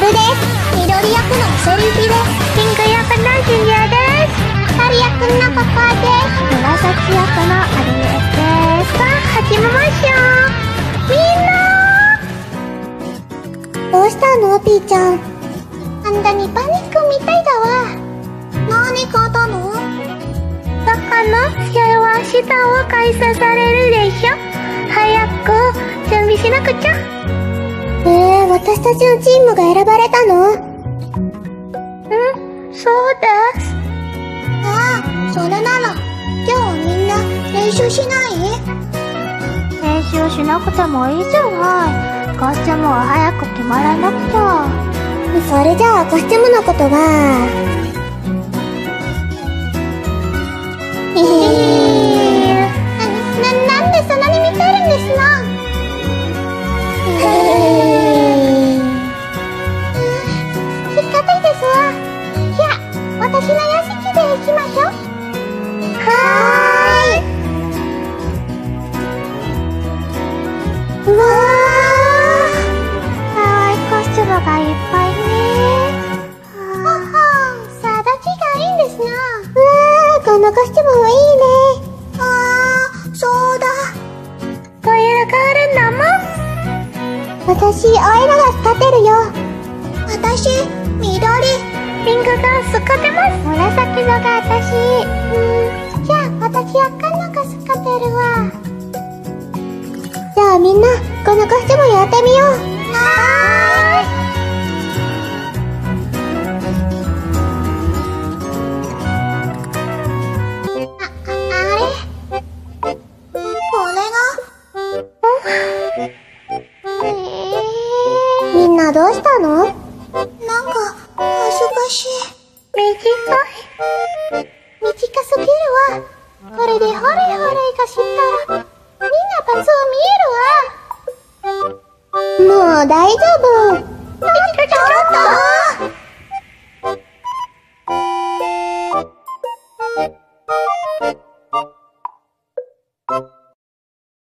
です。緑役のセリフです。 ピンク役のジュニアです。 光役のココです。 紫役のアリエです。さあ、始めましょう。みんなどうしたのピーちゃん。あんたにパニックみたいだわ。何かあったの？ バカの試合は明日を開催されるでしょ。早く準備しなくちゃ。 私たちのチームが選ばれたの？ そうです。 ああ、それなら今日はみんな練習しない？ 練習しなくてもいいじゃない。コスチュームは早く決まらなくちゃ。 それじゃあコスチュームのことはなんでそんなに見てるんですの？仕方ですわ。じゃあ私の屋敷で行きましょう。はーい。うわかわいいコスチュームがいっぱいね。 ほほん、さだちがいいんですな。このコスチュームもいいね。そうだ。 こういうがあるんだもん。 私、青色が使ってるよ。私、緑。 ピンクが使ってます。紫のが私。 じゃあ、私赤のが使ってるわ。じゃあみんな、このコスチュームやってみよう。はーい。みんなどうしたの？なんか恥ずかしい。短すぎるわ。これでホレホレがしたらみんなパスを見えるわ。もう大丈夫。ちょっと